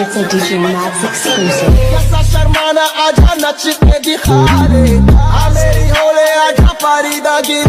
It's a DJ Max exclusive. कैसा शर्माना आजा नच के दिखा रे, आ मेरी होले आजा पारी दागी